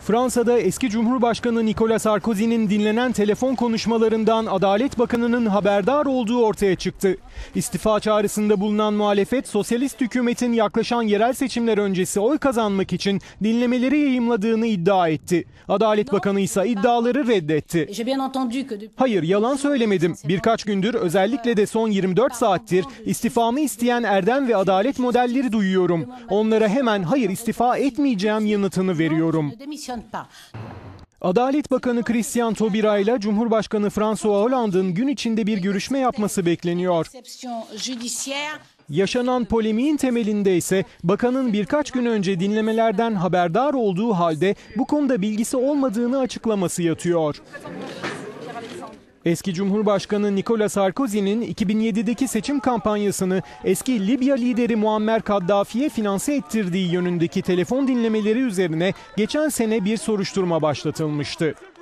Fransa'da eski Cumhurbaşkanı Nicolas Sarkozy'nin dinlenen telefon konuşmalarından Adalet Bakanı'nın haberdar olduğu ortaya çıktı. İstifa çağrısında bulunan muhalefet, sosyalist hükümetin yaklaşan yerel seçimler öncesi oy kazanmak için dinlemeleri yayımladığını iddia etti. Adalet Bakanı ise iddiaları reddetti. Hayır, yalan söylemedim. Birkaç gündür, özellikle de son 24 saattir istifamı isteyen erdem ve adalet modelleri duyuyorum. Onlara hemen hayır istifa etmeyeceğim yanıtını veriyorum. Adalet Bakanı Christian Taubira ile Cumhurbaşkanı François Hollande'ın gün içinde bir görüşme yapması bekleniyor. Yaşanan polemiğin temelinde ise bakanın birkaç gün önce dinlemelerden haberdar olduğu halde bu konuda bilgisi olmadığını açıklaması yatıyor. Eski Cumhurbaşkanı Nicolas Sarkozy'nin 2007'deki seçim kampanyasını eski Libya lideri Muammer Kaddafi'ye finanse ettirdiği yönündeki telefon dinlemeleri üzerine geçen sene bir soruşturma başlatılmıştı.